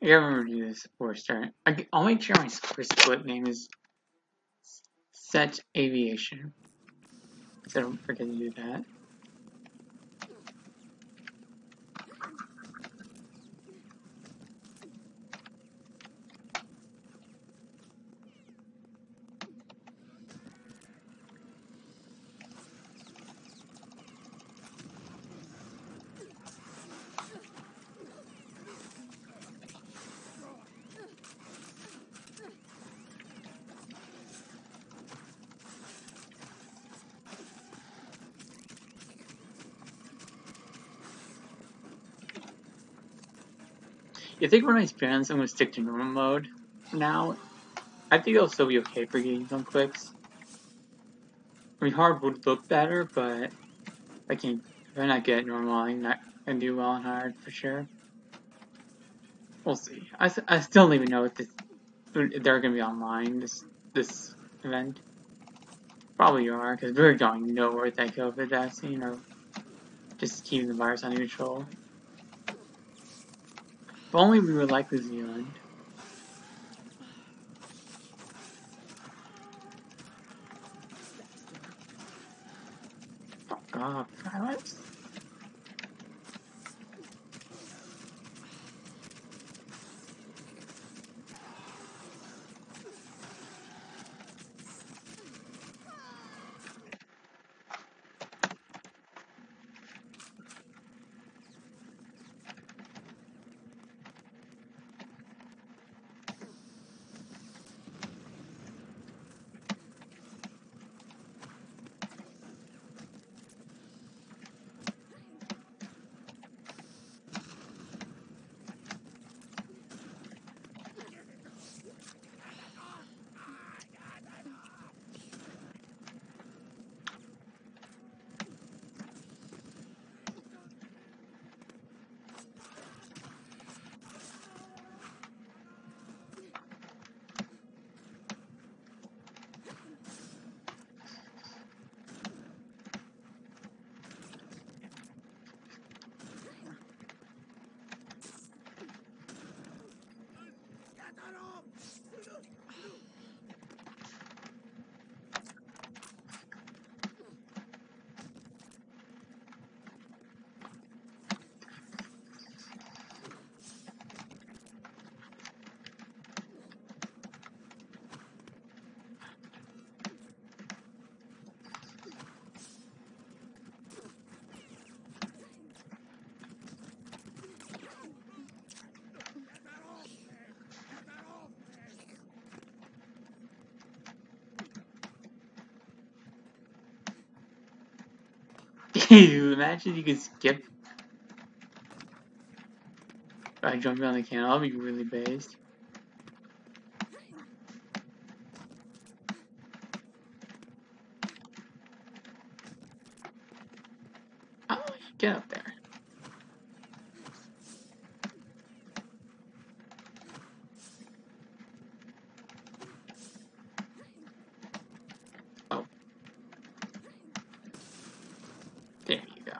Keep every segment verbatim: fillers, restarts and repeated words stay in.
I gotta remember to do this before starting. I, I'll make sure my split name is Set Aviation, so I don't forget to do that. I think when I spans, I'm gonna stick to normal mode now. I think it'll still be okay for getting some clicks. I mean, hard would look better, but I can if I not get normal, I'm not gonna do well on hard for sure. We'll see. I, I still don't even know if this if they're gonna be online this this event. Probably are, because we're going nowhere with that COVID vaccine or just keeping the virus under control. If only we were like New Zealand. Fuck off, pilots. You imagine you could skip by jumping on the canal, that'd be really based. Oh, get up there. Oh. There you go.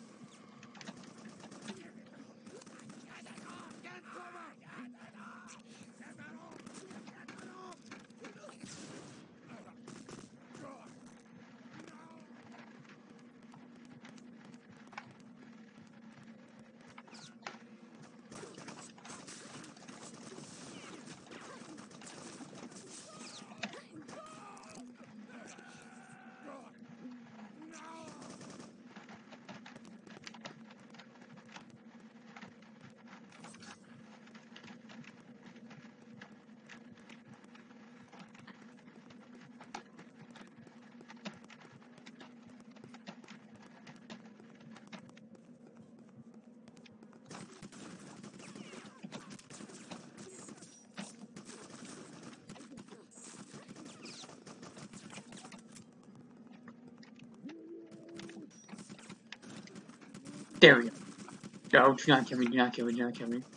There we go. No, do not kill me, do not kill me, do not kill me.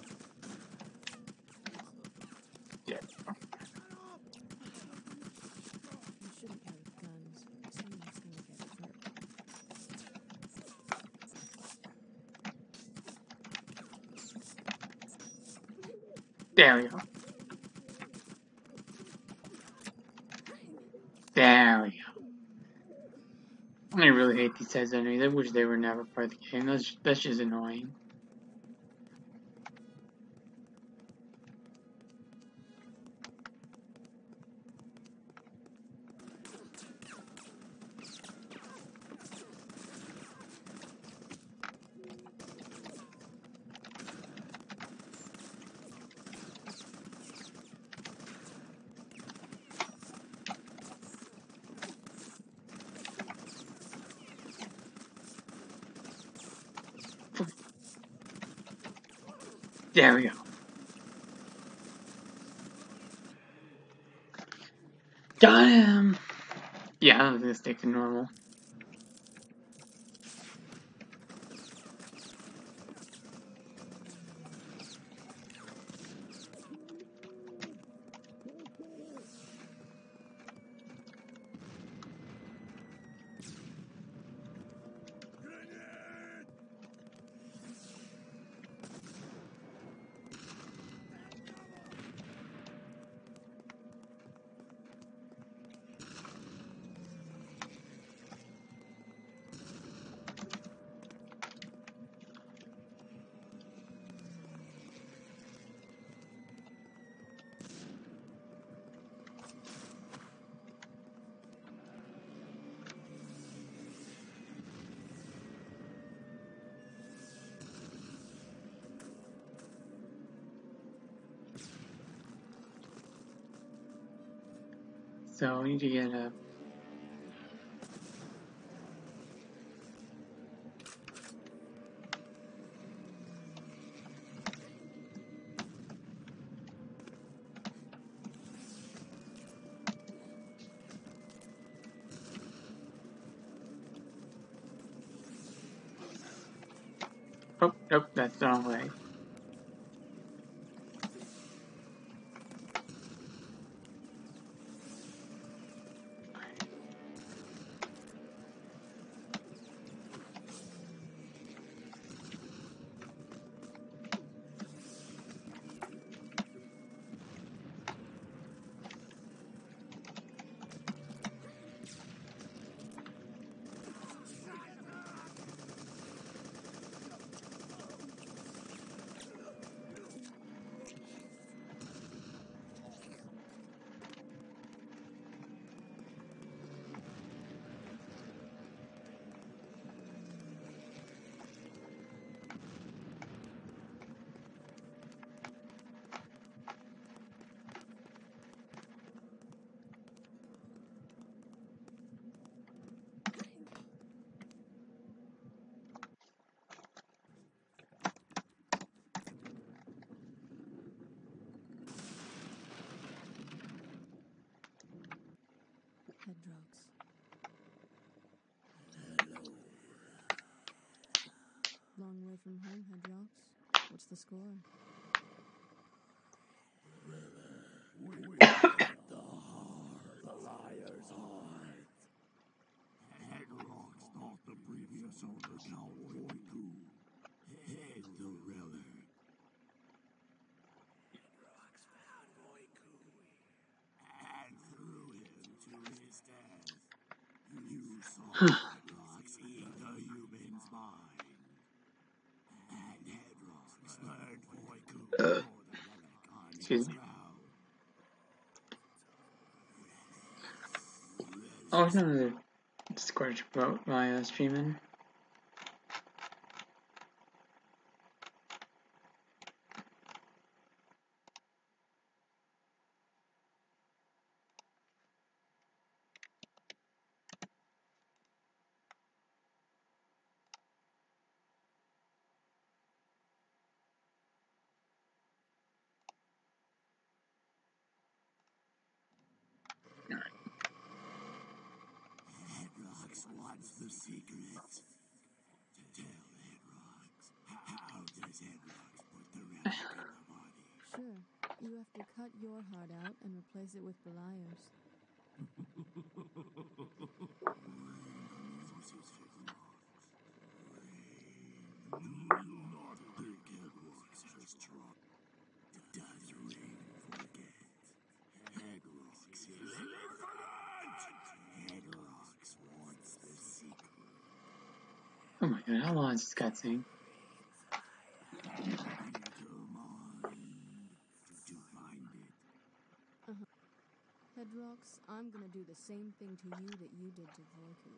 Yeah. There we go. There we go. I really hate these types of enemies. I wish they were never part of the game. That's, that's just annoying. There we go. Got him! Yeah, I'm gonna stick to normal. So we need to get a... Oh, nope, that's the wrong way. Hedrox. Long way from home, Hedrox. What's the score? We got the heart, the liar's heart. Hedrox thought the previous owner, Cowboy Voiku, hid the relic. Hedrox found Voiku and threw him to his death. You saw Hedrox eat the human's mind. And Hedrox learned Voiku before the relic on his Excuse me. ground. Oh, it's another Discord about my uh, streaming. Hedrox wants the secret. To tell Hedrox, how does Hedrox put the relic in the body? Sure. You have to cut your heart out and replace it with Beliar's. Do not think Hedrox has tried. Does Oh my god, how long is this cutscene? Uh-huh. Hedrox, I'm gonna do the same thing to you that you did to Voiku.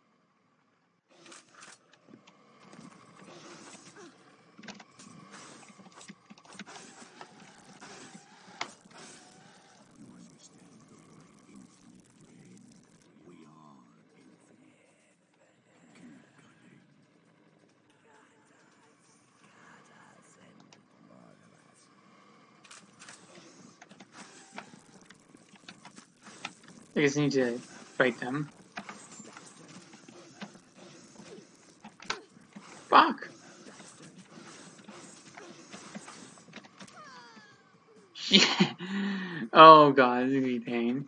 I guess I need to fight them. Fuck! Shit! Oh god, this is gonna be pain.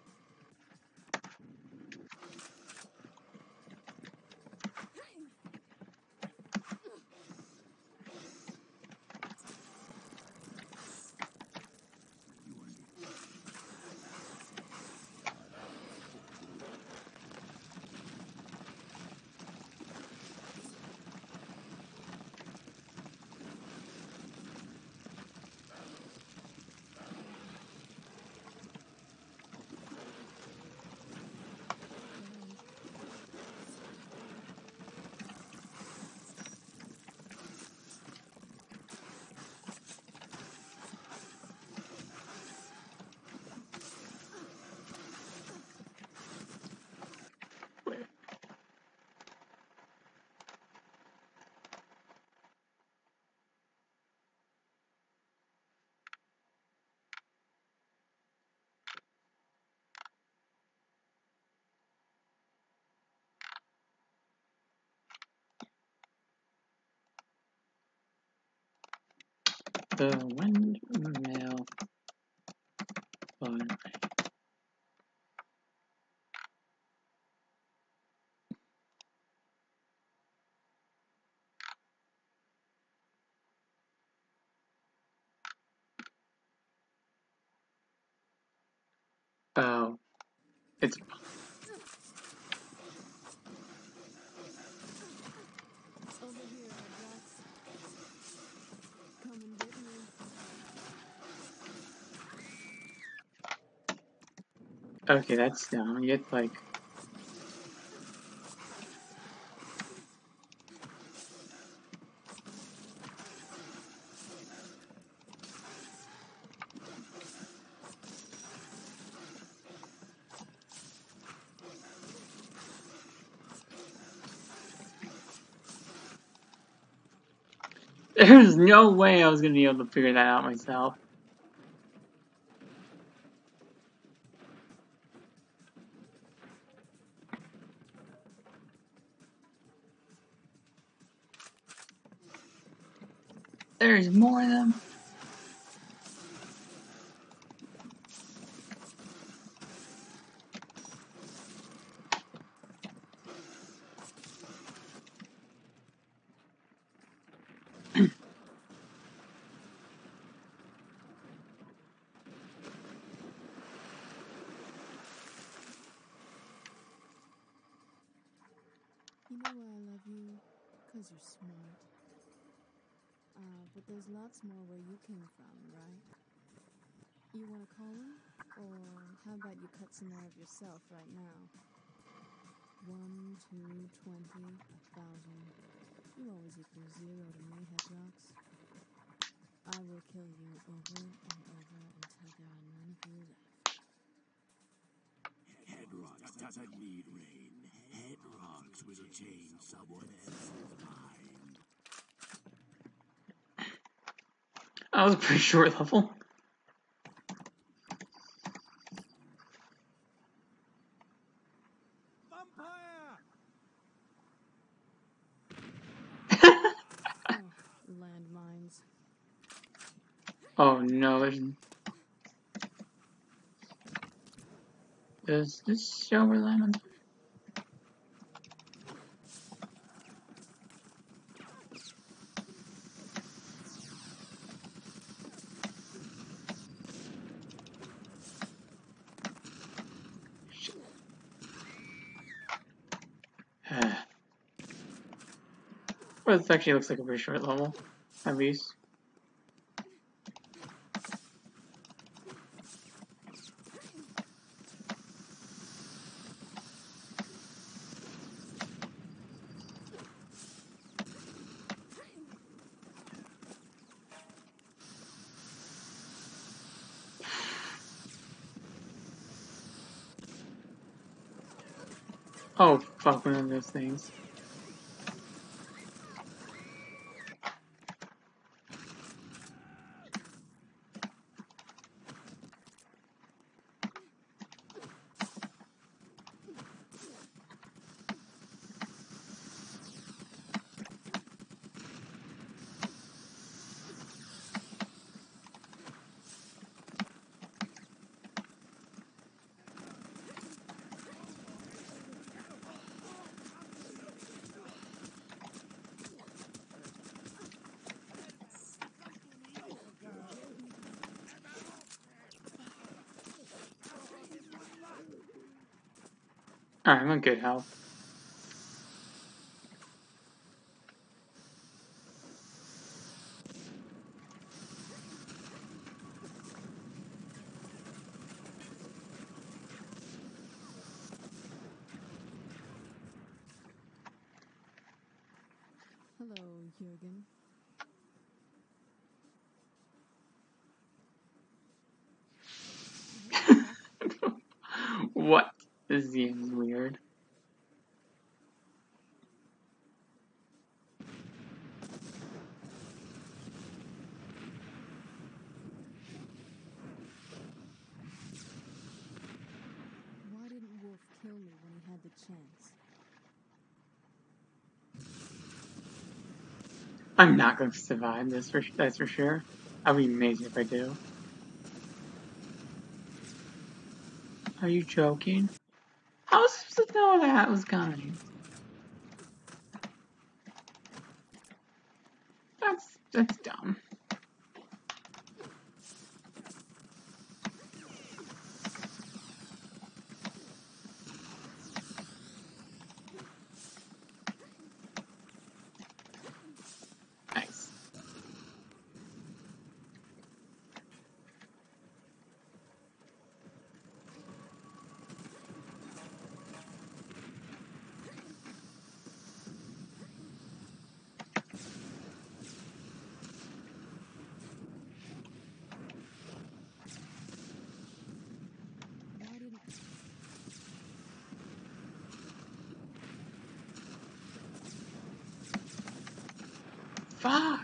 The windmill fun. Oh, it's Over here, Hedrox. Come and get me. okay. That's down. You get like there's no way I was gonna be able to figure that out myself. There's more of them. You know why I love you? Because you're smart. Uh, but there's lots more where you came from, right? You want to call him? Or how about you cut some more of yourself right now? One, two, twenty, a thousand. You always equal zero to me, Hedrox. I will kill you over and over until there are none of you left. Hedrox doesn't need rain. Hedrox will change someone else's mind. That was a pretty short level. Vampire! Oh, landmines. Oh no, there's. Does this show where lemons? Well, this actually looks like a very short level, at least. Oh, fuck, one of those things. Alright, I'm on good health. Hello, Jurgen. What? This seems weird. Why didn't Wolf kill me when he had the chance? I'm not going to survive this, for, that's for sure. I'll be amazing if I do. Are you joking? How was I supposed to know that was coming? That's, that's dumb. Nice. Why didn't... Fuck!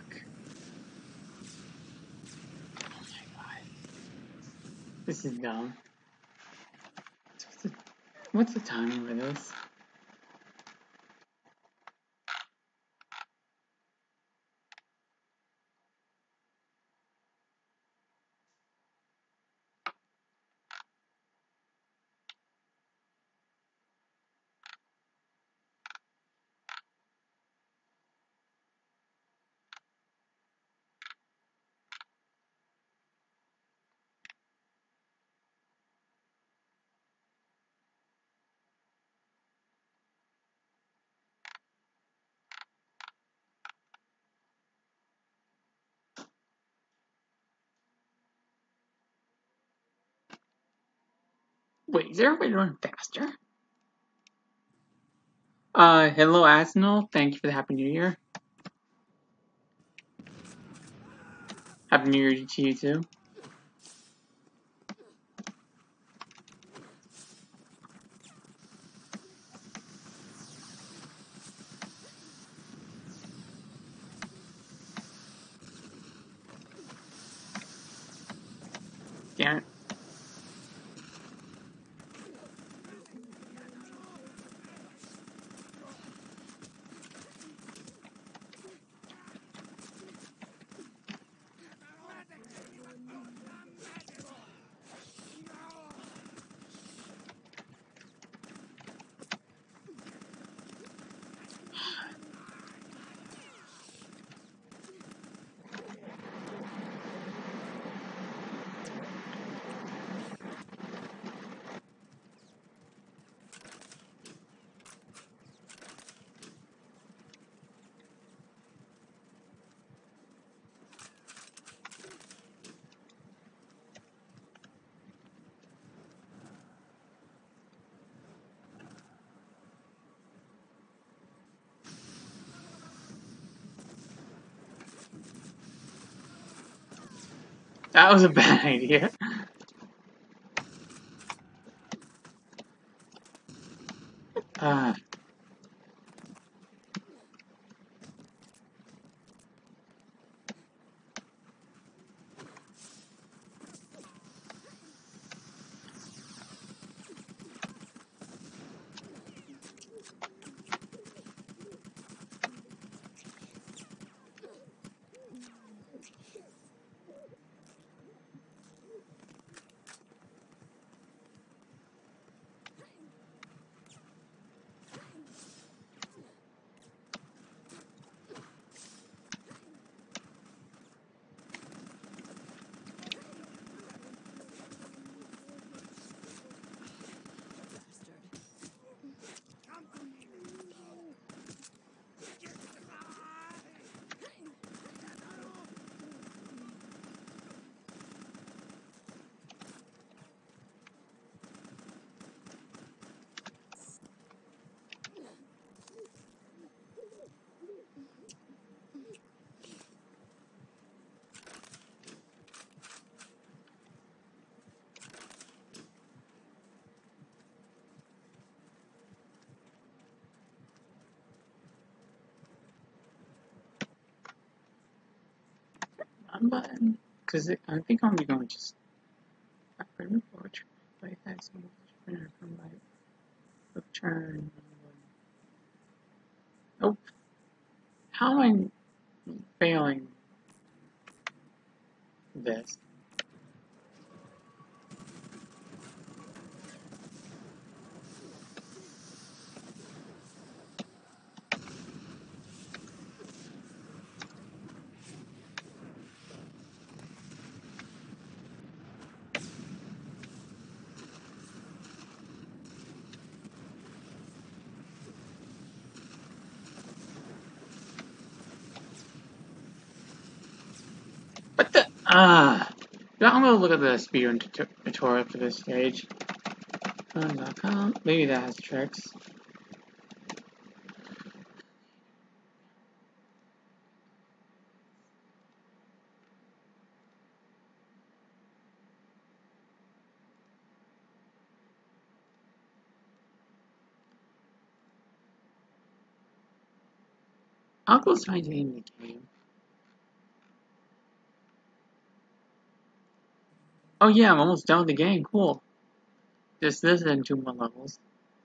Oh my god. This is dumb. What's the, what's the timing for this? Wait, is there a way to run faster? Uh, hello Arsenal, thank you for the Happy New Year. Happy New Year to you too. Damn it. That was a bad idea. Uh, one button, because I think I'm going to just play that from my return. Nope. How am I failing this? What the? Ah. I'm gonna look at the speedrun tutorial for this stage. Maybe that has tricks. Uncle's trying to name the game. Oh yeah, I'm almost done with the game. Cool. Just this and two more levels.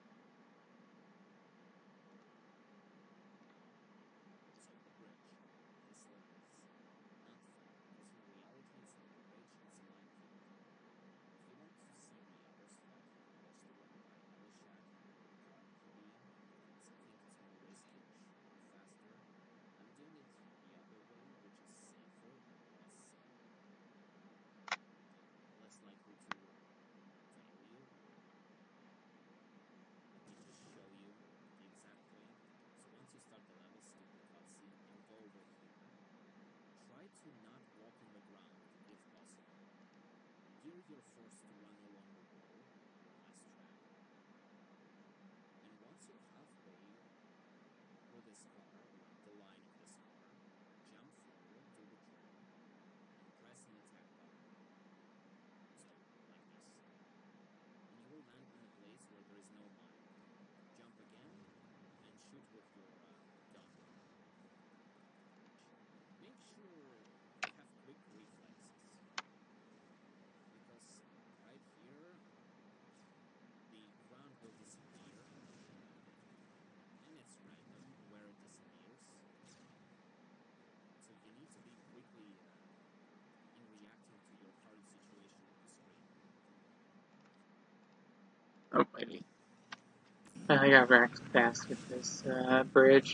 Oh, maybe. I got racked fast with this uh, bridge.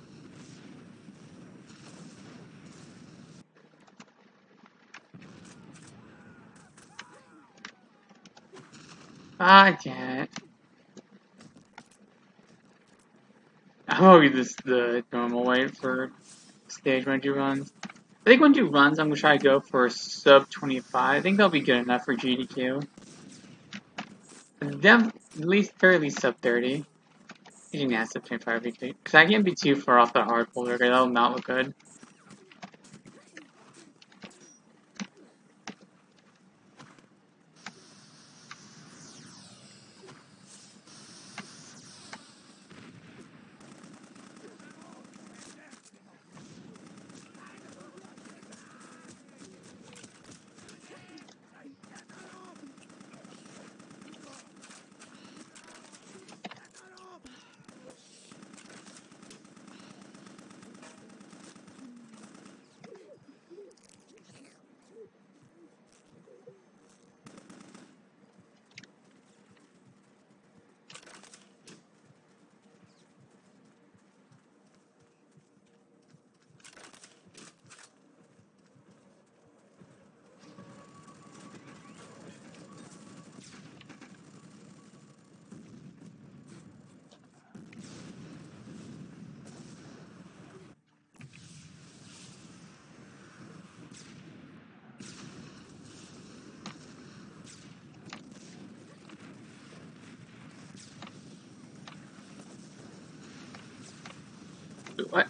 I can't. I'm gonna use this the normal way for stage when you runs. I think when you runs, I'm gonna try to go for sub twenty-five. I think that'll be good enough for G D Q. Def at least fairly sub thirty. Using that sub twenty-five would be good. Because I can't be too far off the hard boulder, okay? That'll not look good. What?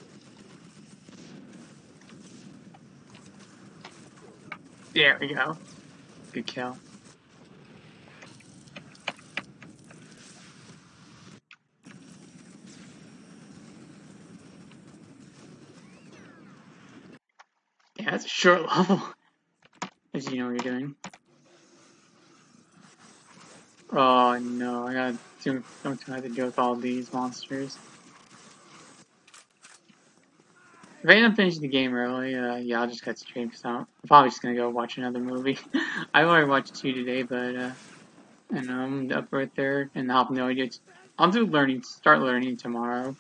There we go. Good kill. Yeah, it's a short level. As you know what you're doing. Oh no, I gotta do, don't have to deal with all these monsters. If I end up finishing the game early, uh, yeah, I'll just cut streams out. I'm probably just gonna go watch another movie. I already watched two today, but, uh, I know I'm up right there, and I'll have no idea. I'll do learning, start learning tomorrow.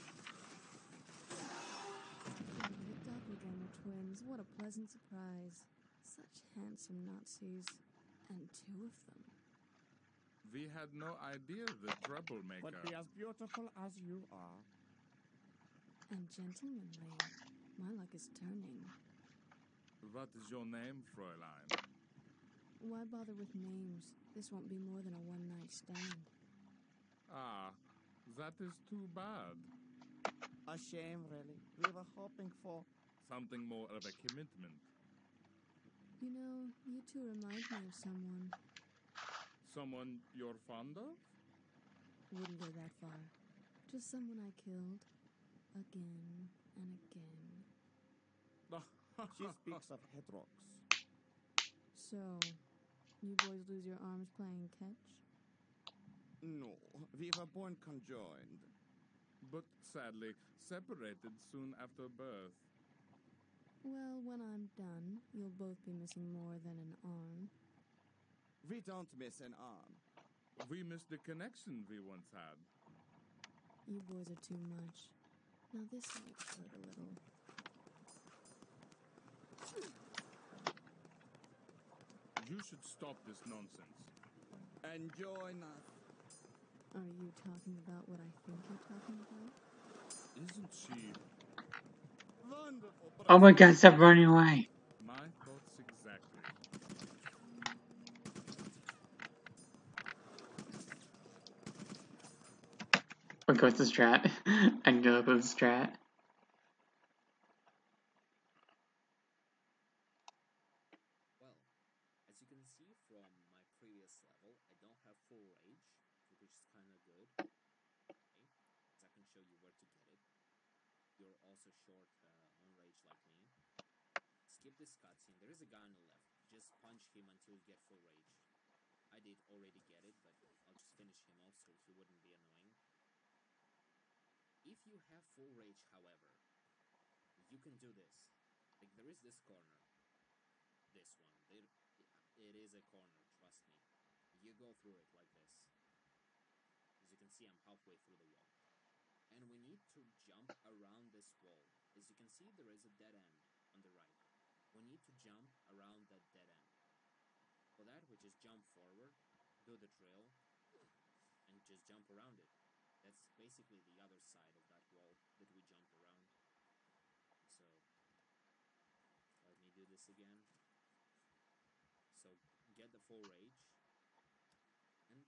Oh, the doppelganger twins, what a pleasant surprise. Such handsome Nazis. And two of them. We had no idea the troublemaker. Would be as beautiful as you are. And gentlemanly. My luck is turning. What is your name, Fräulein? Why bother with names? This won't be more than a one-night stand. Ah, that is too bad. A shame, really. We were hoping for... Something more of a commitment. You know, you two remind me of someone. Someone you're fond of? Wouldn't go that far. Just someone I killed. Again and again. She speaks of Hedrox. So, you boys lose your arms playing catch? No, we were born conjoined. But sadly, separated soon after birth. Well, when I'm done, you'll both be missing more than an arm. We don't miss an arm. We miss the connection we once had. You boys are too much. Now this might hurt a little. You should stop this nonsense. Enjoy not. Are you talking about what I think you're talking about? Isn't she Wonderful. Oh my god, stop running away. my thoughts exactly? What goes the strat? I can go with the strat. Well, as you can see from my previous level, I don't have full rage, which is kind of good. Okay, because I can show you where to get it. You're also short uh, on rage like me. Skip this cutscene. There is a guy on the left. Just punch him until you get full rage. I did already get it, but I'll just finish him off so he wouldn't be annoying. If you have full rage, however, you can do this. Like, there is this corner. This one. There, it is a corner, trust me. You go through it like this. As you can see, I'm halfway through the wall. And we need to jump around this wall. As you can see, there is a dead end on the right. We need to jump around that dead end. For that, we just jump forward, do the drill, and just jump around it. That's basically the other side of that wall that we jumped around. So, let me do this again. So, get the full rage, and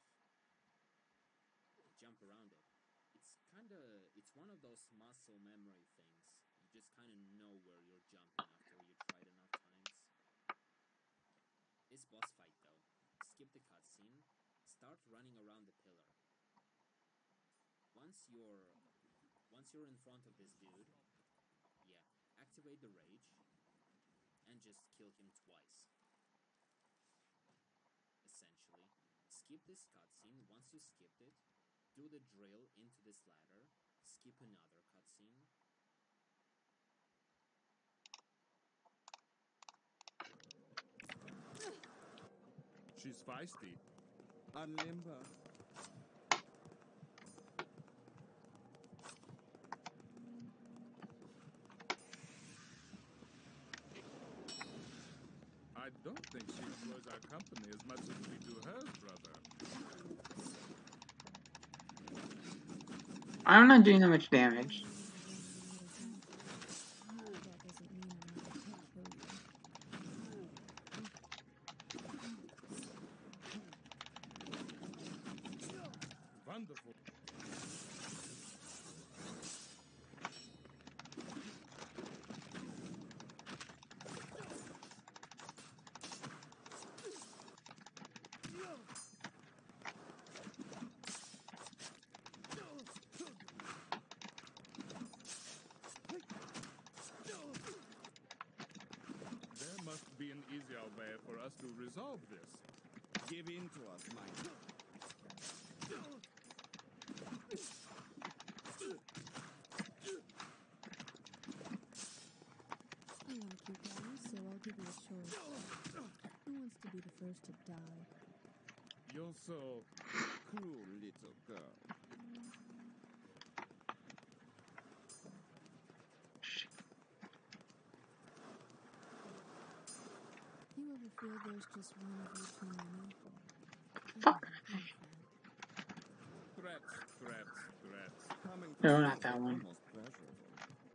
jump around it. It's kind of, it's one of those muscle memory things. You just kind of know where you're jumping after you tried enough times. This boss fight though, skip the cutscene, start running around the pillar. Once you're, once you're in front of this dude, yeah, activate the rage, and just kill him twice. Essentially, skip this cutscene. Once you skipped it, do the drill into this ladder, skip another cutscene. She's feisty. Unlimber. I don't think she enjoys our company as much as we do hers, brother. I'm not doing that much damage. That doesn't mean I'm not going to kill you. Wonderful. fair way for us to resolve this. Give in to us, Mike. I like you guys, so I'll give you a choice. Who wants to be the first to die? You're so... Cruel little girl. You ever feel there's just one of you too many? Fuck. Threats, threats, threats. Coming No, from not you that is one. almost pleasurable.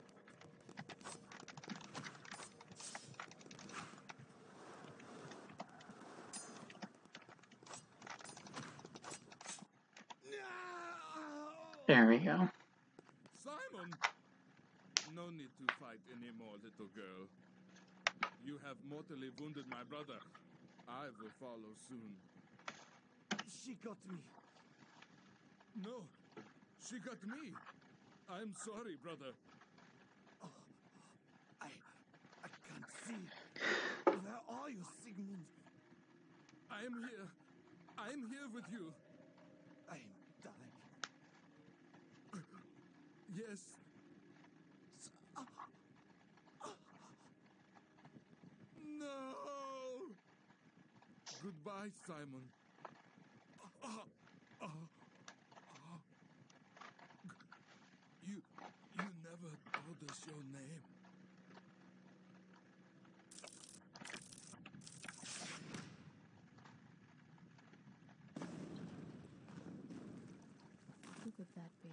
There we go. Simon! No need to fight anymore, little girl. You have mortally wounded my brother. I will follow soon. She got me. No, she got me. I'm sorry, brother. Oh, I, I can't see. Where are you, Sigmund? I am here. I am here with you. I'm dying. Yes. No! Goodbye, Simon. Ah, ah, ah. You, you never told us your name. Who could that be?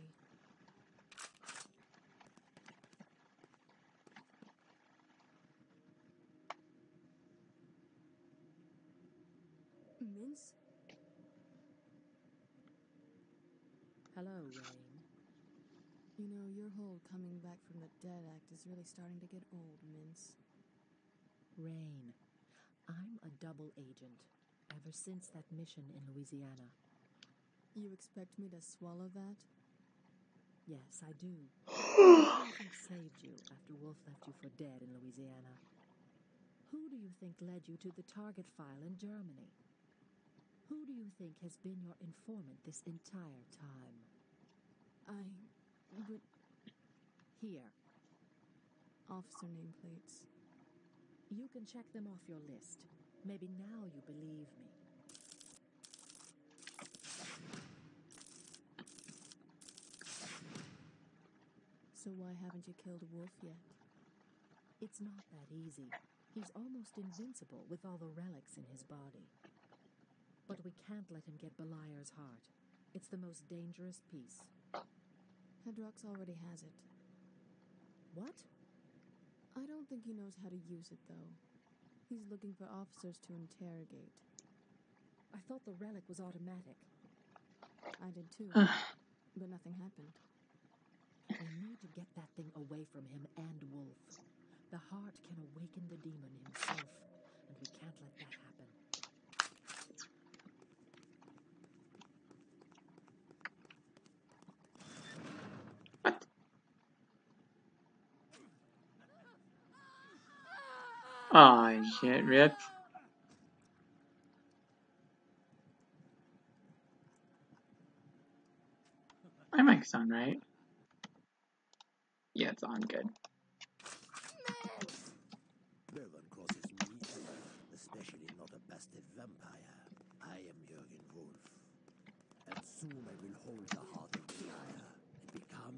Mince? Hello, Rain. You know, your whole coming back from the dead act is really starting to get old, Mince. Rain. I'm a double agent, ever since that mission in Louisiana. You expect me to swallow that? Yes, I do. Who do you think saved you after Wolf left you for dead in Louisiana? Who do you think led you to the target file in Germany? Who do you think has been your informant this entire time? I... but... Here. Officer nameplates. You can check them off your list. Maybe now you believe me. So why haven't you killed Wolf yet? It's not that easy. He's almost invincible with all the relics in his body. But we can't let him get Beliar's heart. It's the most dangerous piece. Hedrox already has it. What? I don't think he knows how to use it, though. He's looking for officers to interrogate. I thought the relic was automatic. I did too, but nothing happened. We need to get that thing away from him and Wolf. The heart can awaken the demon himself, and we can't let that happen. Aw, oh, shit, Rip. My mic's on, right? Yeah, it's on, good. No one crosses me ever, especially not a bastard vampire. I am Jürgen Wolf. And soon I will hold the heart of Beliar and become...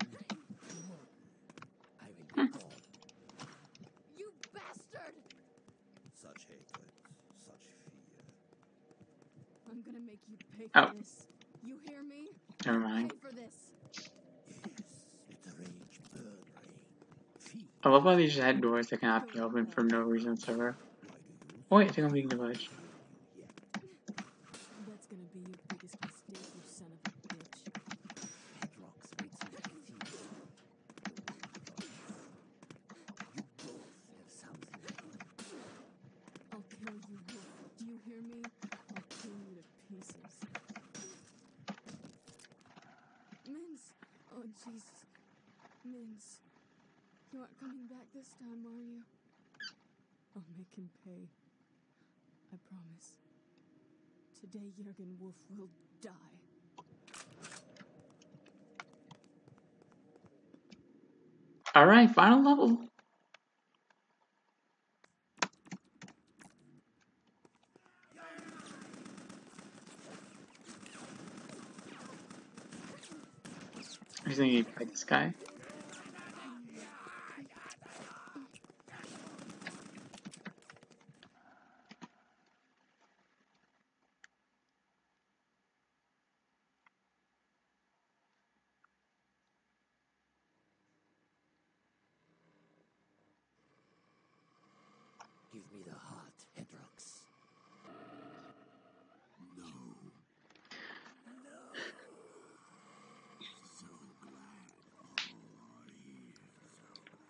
I will be God. You bastard! Such hatred, such fear. I'm gonna make you pay for Oh. this. You hear me? Never You mind. pay for this. Yes, let the rage burn, Rain. Feed. I love how these just had doors that cannot be opened for no reason whatsoever. Why do you Oh, wait, I think I'm being demolished. kill you yet? That's gonna be your biggest mistake, you son of a bitch. Hedrox waits in the cathedral. You both have something in common. I'll kill you, Wolf. Do you hear me? I'll kill you to pieces. Mince! Oh, Jesus. Mince. You aren't coming back this time, are you? I'll make him pay. I promise. Today Jürgen Wolf will die. Alright, final level. I just need to fight this guy. Give me the heart, Hedrox. No. No. So glad all are here. So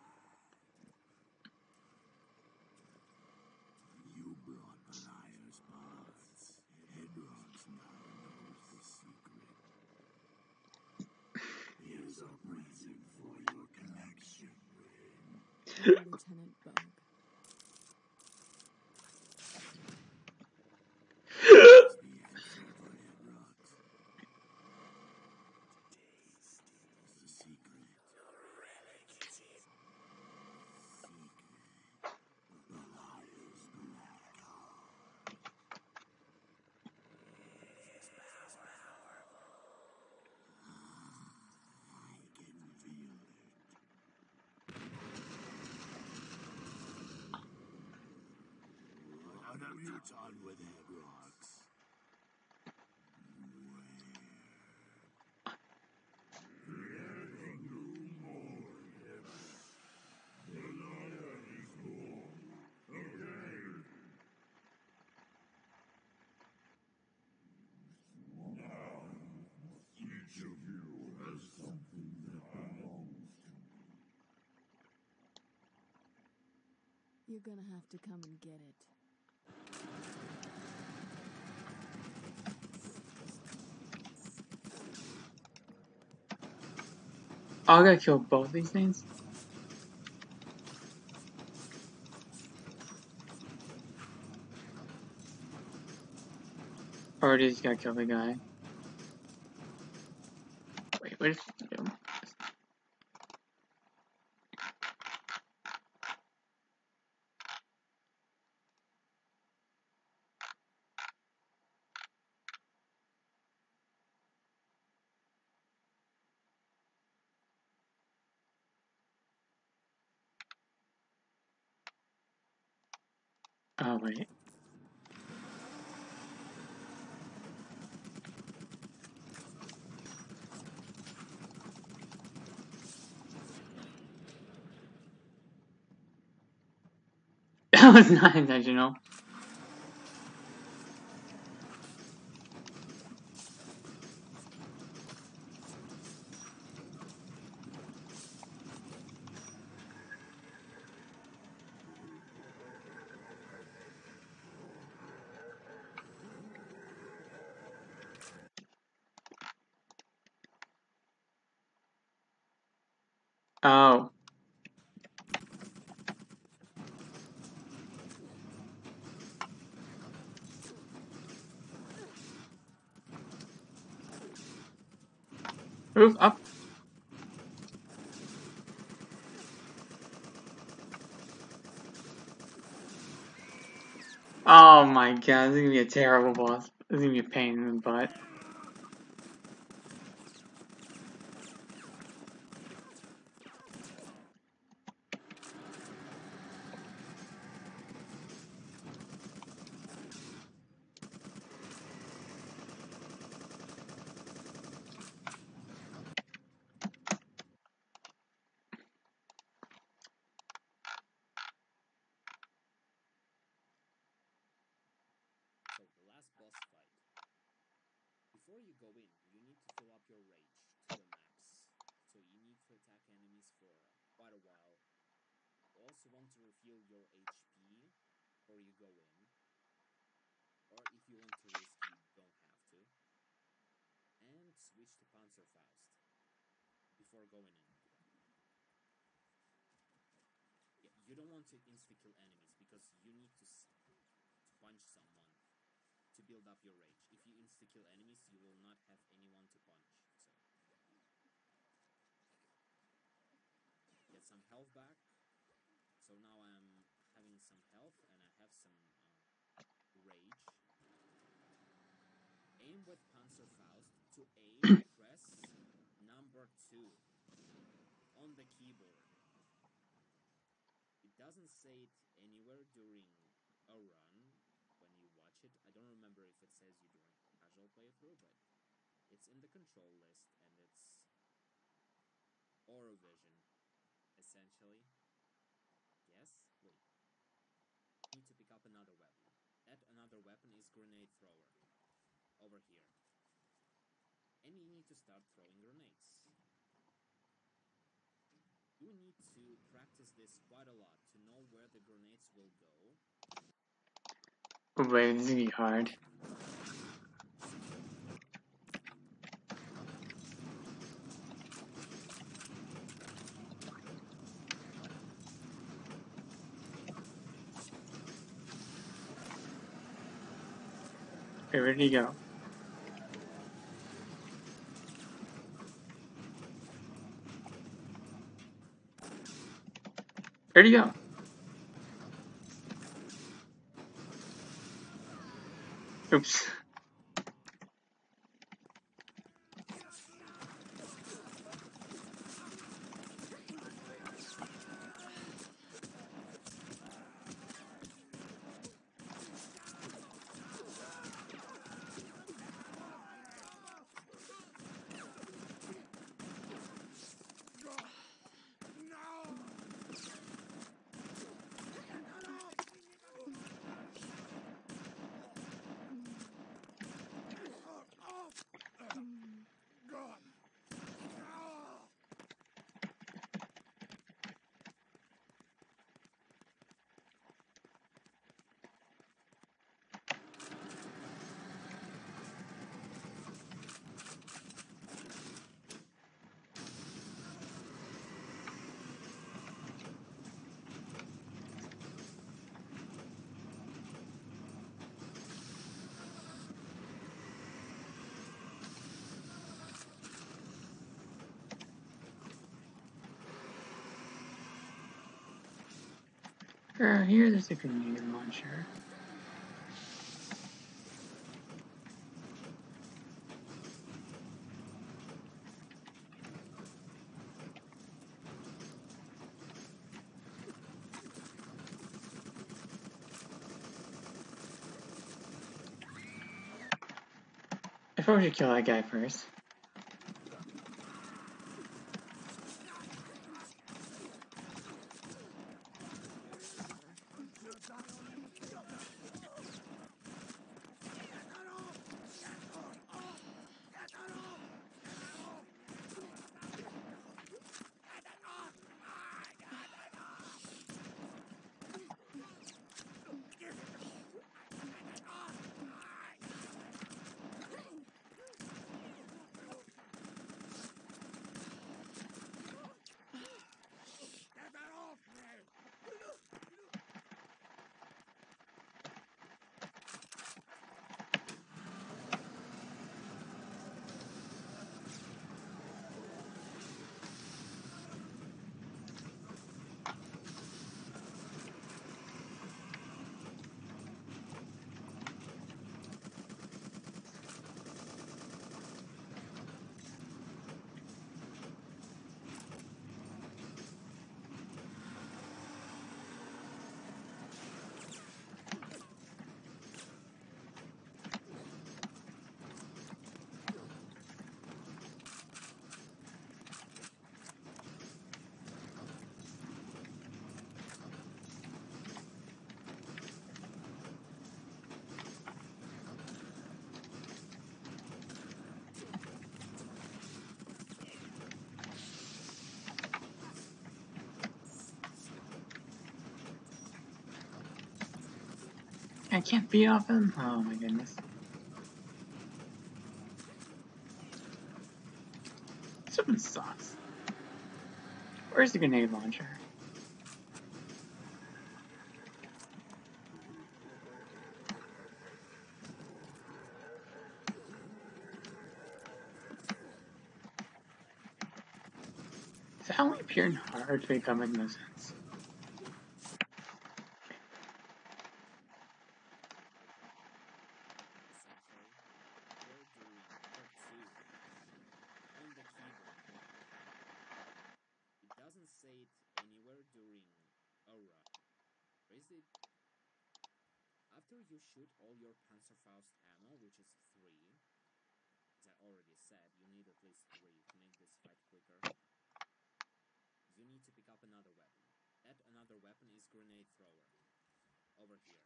glad. You brought Beliar's parts. Hedrox now knows the secret. Here's a present for your connection, Rin. Lieutenant Bug. What's the answer for Hedrox? Taste the secret. The relic is it. Secret. Beliar's black heart. It's powerful. I can feel it. What have you done with Hedrox? Each of you has something that belongs to me. You're gonna have to come and get it. Oh, I gotta kill both these things? Or I just gotta kill the guy. Wait, what is he doing? Oh, wait. That was not intentional. Oh. Move up. Oh my god, this is gonna be a terrible boss. This is gonna be a pain in the butt. So the last boss fight. Before you go in, you need to fill up your rage to the max. So you need to attack enemies for quite a while. You also want to refill your H P before you go in. Or if you want to risk, you don't have to. And switch to Panzerfaust before going in. Yeah, you don't want to insta-kill enemies because you need to, to punch someone to build up your rage. If you insta-kill enemies, you will not have anyone to punch. So get some health back. So now I'm having some health and I have some uh, rage. Aim with Panzerfaust. To aim, press number two on the keyboard. It doesn't say it anywhere during a run when you watch it. I don't remember if it says you during casual playthrough, but it's in the control list and it's Orovision, essentially. Yes? Wait. Need to pick up another weapon. That another weapon is Grenade Thrower. Over here. And you need to start throwing grenades. You need to practice this quite a lot to know where the grenades will go. Oh boy, this is gonna be hard. Okay, where did he go? Where'd he go? Oops. Uh, here, there's a grenade launcher. I probably should kill that guy first. I can't beat off him? Oh my goodness. This weapon sucks. Where's the grenade launcher? pure and hard to become like no sense. Essentially, we're doing part two on the keyboard. It doesn't say it anywhere during Aura. Raise it. After you shoot all your Panzerfaust ammo, which is three, as I already said, you need at least three to make this fight quicker. You need to pick up another weapon. That another weapon is Grenade Thrower. Over here.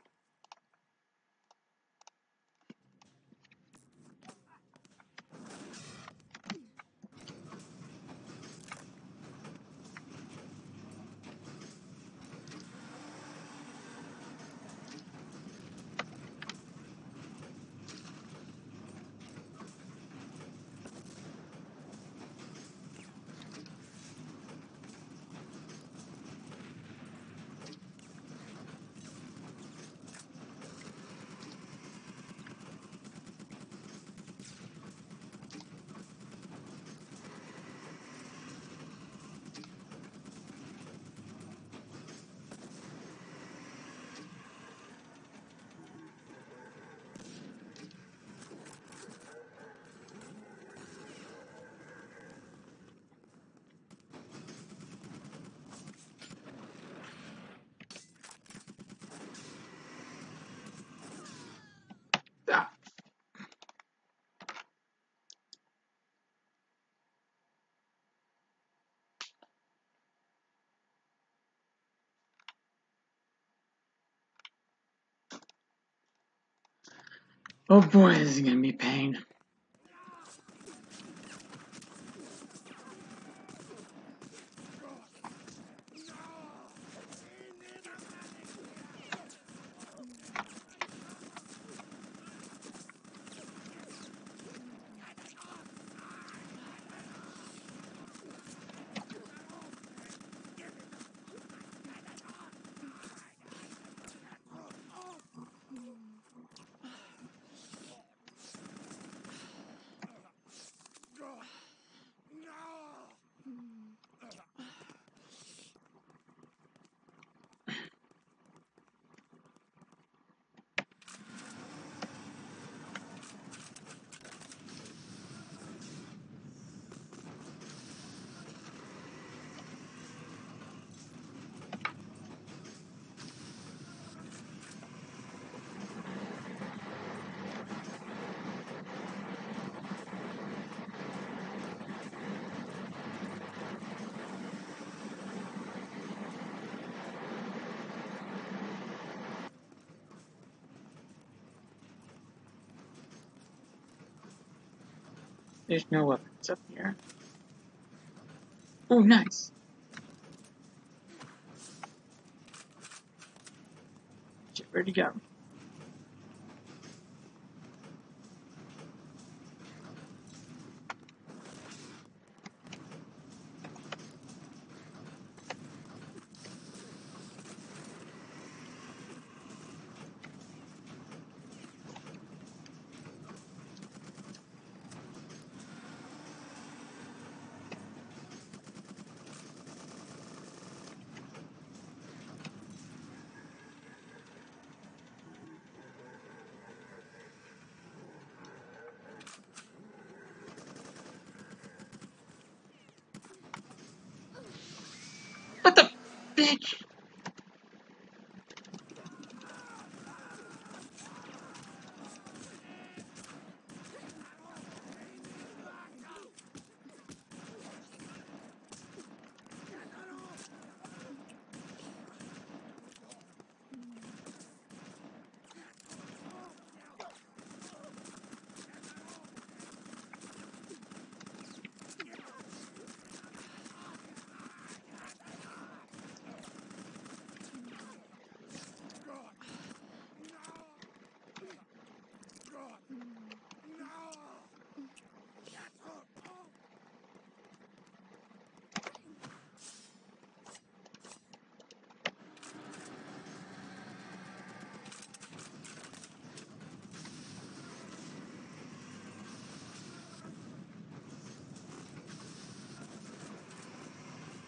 Ah. Oh boy, this is gonna be pain. There's no weapons up here. Oh, nice. Shit, where'd he go? What the bitch?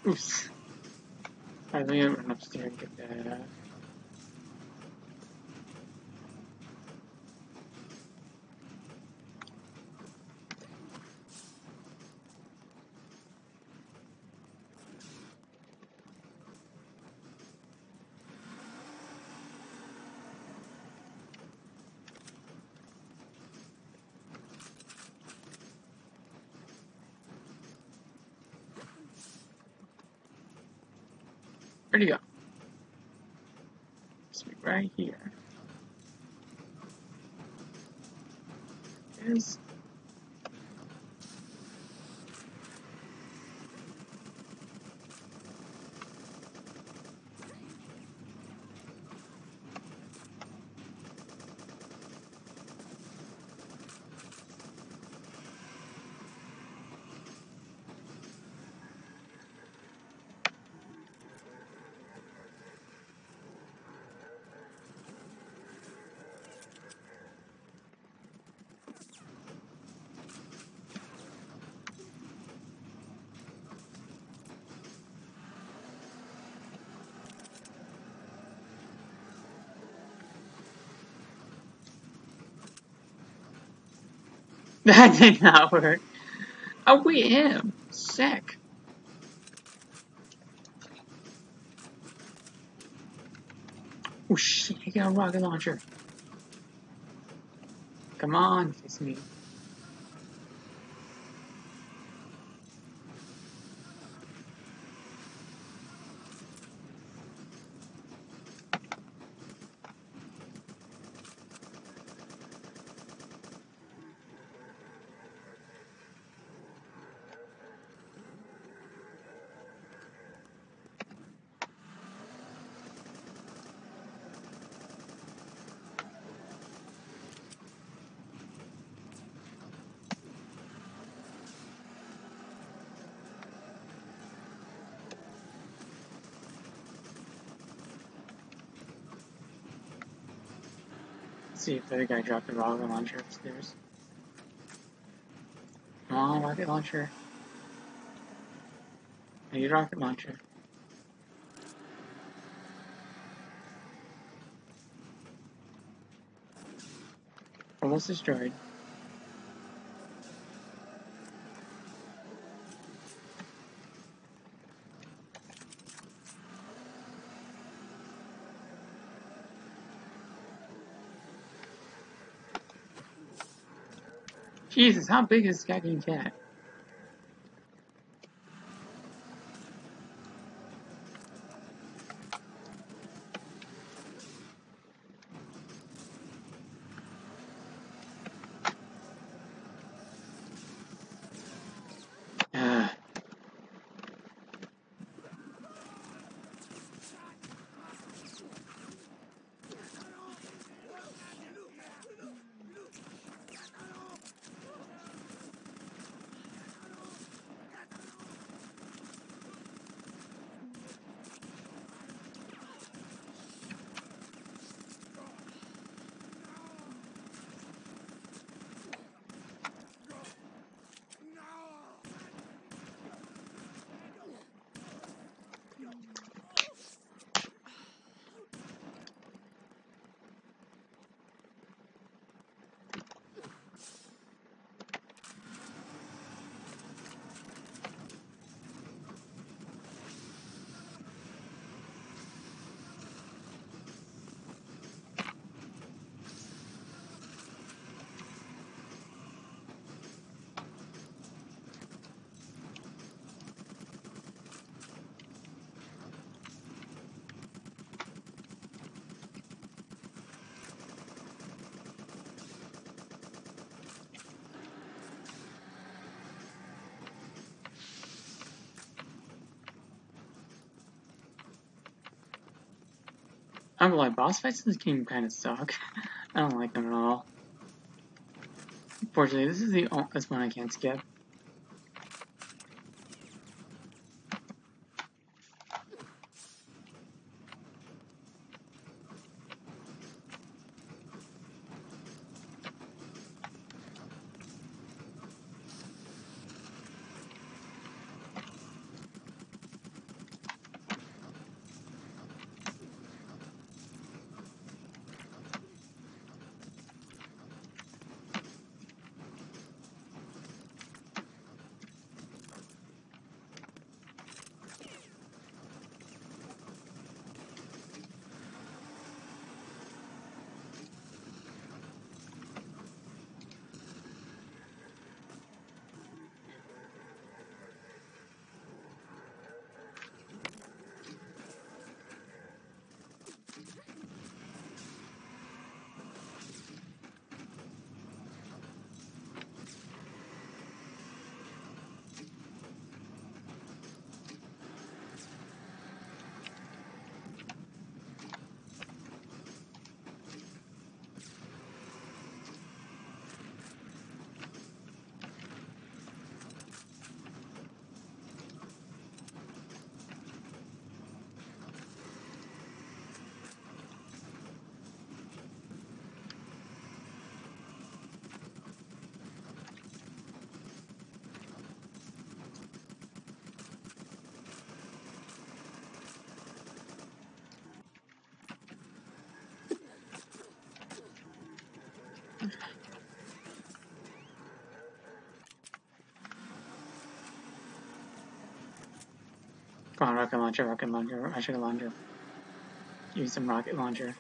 Oops. Alright, let me run upstairs and get that. Uh, where'd he go? Must be right here. There's. That did not work. Oh, we him. Sick. Oh shit, I got a rocket launcher. Come on, face me. Let's see if the other guy dropped the rocket launcher upstairs. Come on, rocket launcher. I need a rocket launcher. Almost destroyed. Jesus, how big is this goddamn cat? Uh, I'm gonna lie, boss fights in this game kind of suck. I don't like them at all. Unfortunately, this is the only this one I can't skip. Come on, rocket launcher, rocket launcher, rocket launcher. Use some rocket launcher.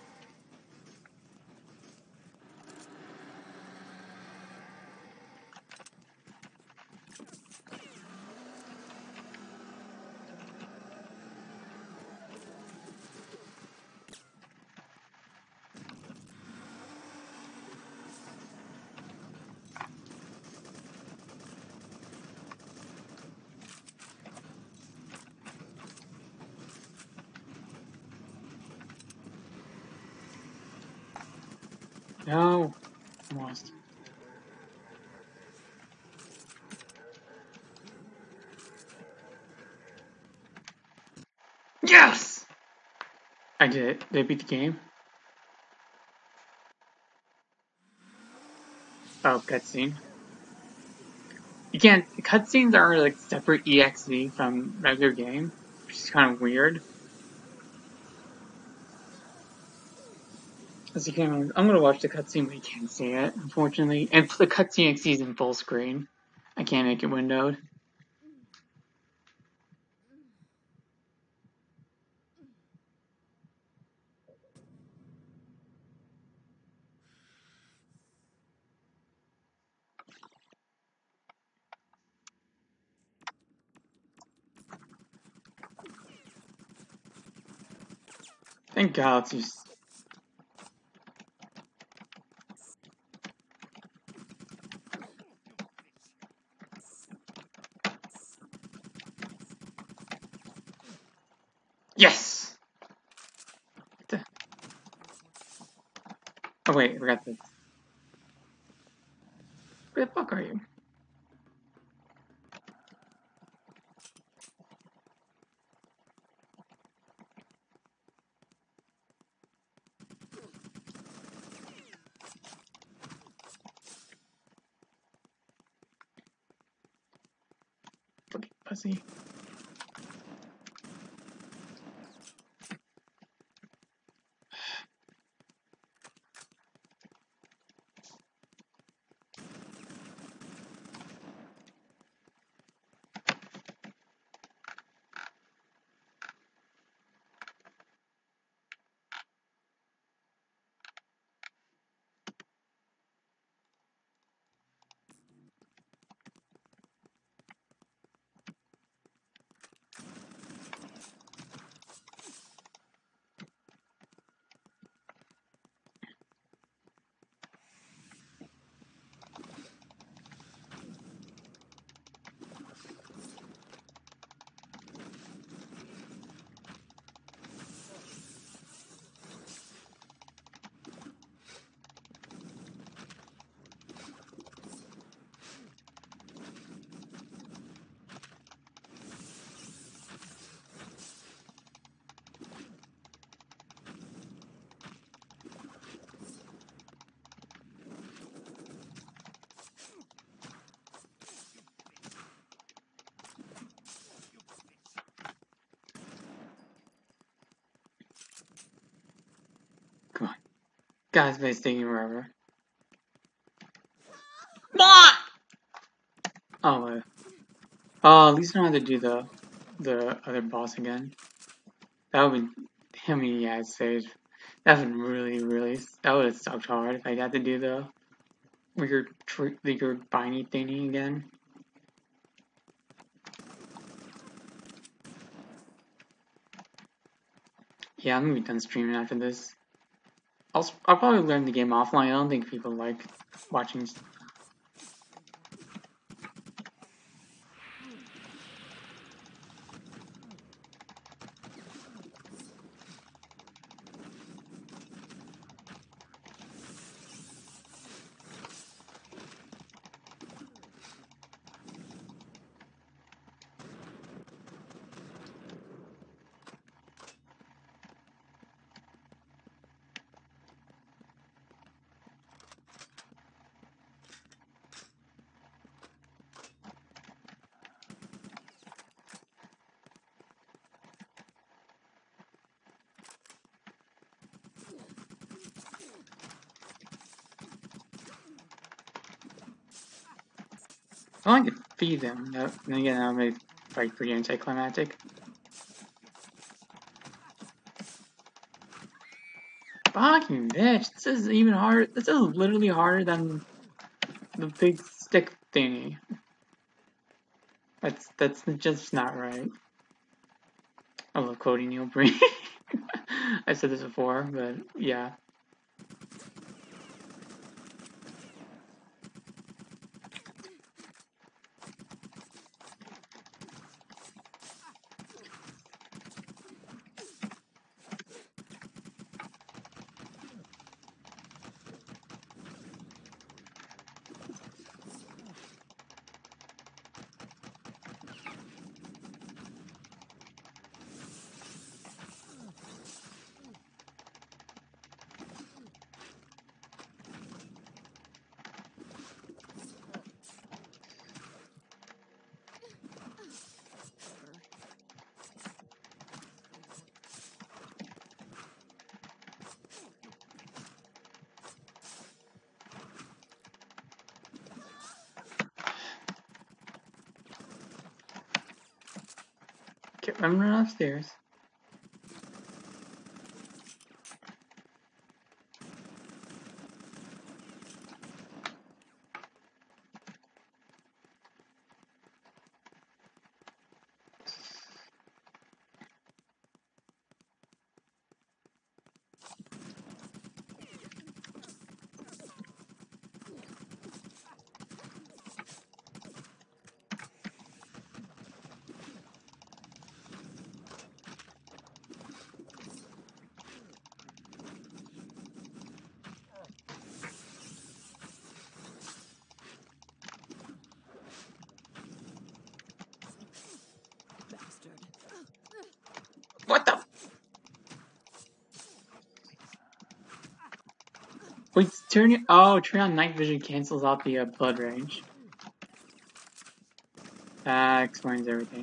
No, almost. Yes! I did it. Did I beat the game? Oh, cutscene. You can't. Cutscenes are like separate E X E from regular game, which is kind of weird. As you can, I'm gonna watch the cutscene, but you can't see it, unfortunately. And the cutscene is in full screen. I can't make it windowed. Thank God it's just. Yes! The... Oh wait, I forgot this. Where the fuck are you? Fucking pussy. Come on. Guys, it's taking forever. What? Oh, wait. Oh, at least I don't have to do the the other boss again. That would be how many ad saves. That would really, really. That would have sucked hard if I had to do the weird, tr- the weird bindy thingy again. Yeah, I'm gonna be done streaming after this. I'll I'll probably learn the game offline. I don't think people like watching. I could feed them, that, and again, that would be like pretty anticlimactic. Fucking bitch, this is even harder. This is literally harder than the big stick thingy. That's that's just not right. I love Cody Neil Breen. I said this before, but yeah. Okay, I'm running upstairs. Bastard. What the? Wait, turn it. Oh, turn on night vision cancels out the uh, blood range. That explains everything.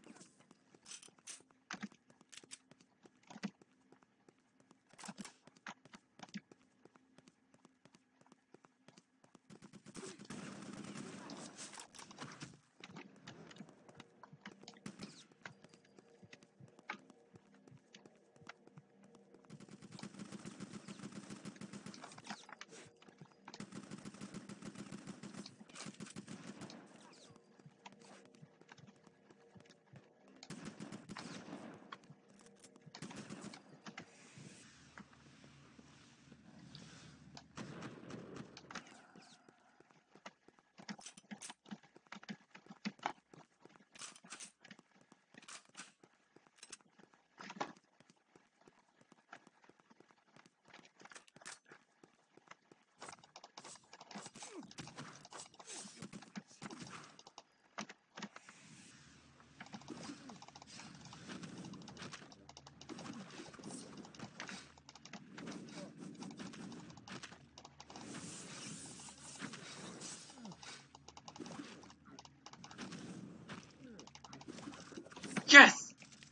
Yes!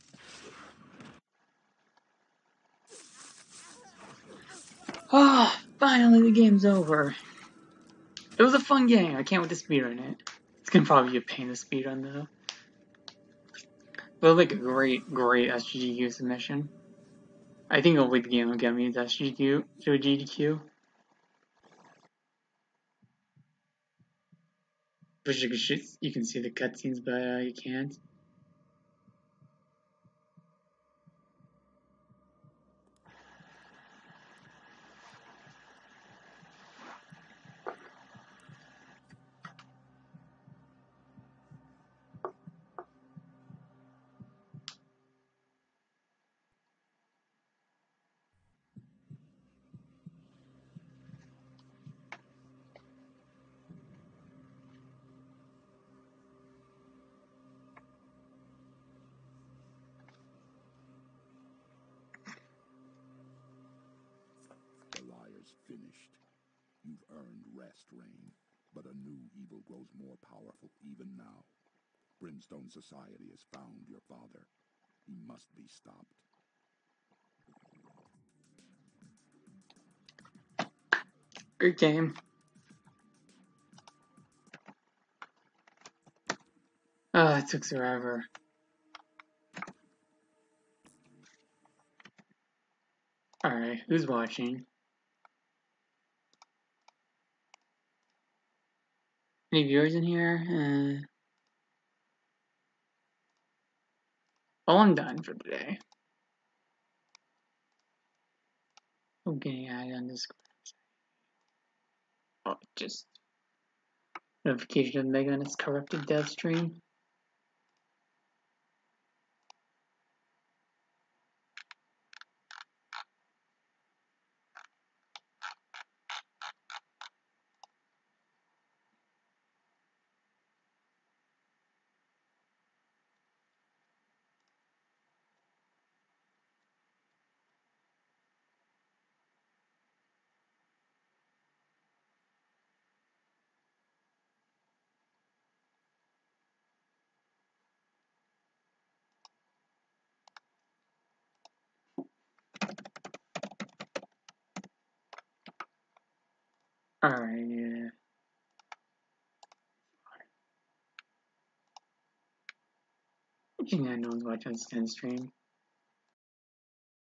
Ah, oh, finally the game's over. It was a fun game. I can't wait to speedrun it. It's gonna probably be a pain to speedrun though. But like a great, great S G Q submission. I think I'll wait the game will get me into S G Q to a G D Q. But you can, you can see the cutscenes, but uh, you can't. The liar's finished. You've earned rest, Rain, but a new evil grows more powerful even now. Brimstone Society has found your father. He must be stopped. Great game. Oh, it took forever. Alright, who's watching? Any viewers in here? Uh, well, I'm done for today. I'm getting added on Discord. Oh, just notification of Megan on its corrupted dev stream. Alright, yeah. Yeah, no one's watching this ten stream.